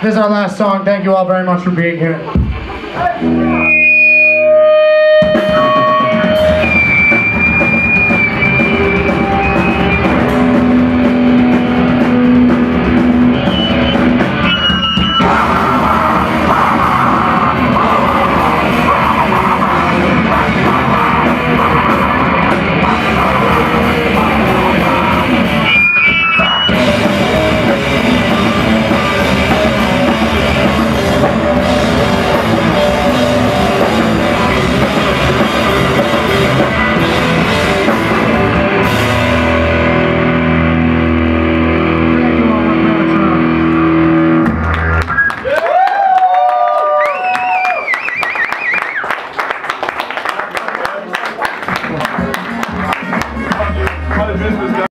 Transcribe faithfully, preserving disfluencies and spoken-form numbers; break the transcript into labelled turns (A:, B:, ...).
A: This is our last song. Thank you all very much for being here.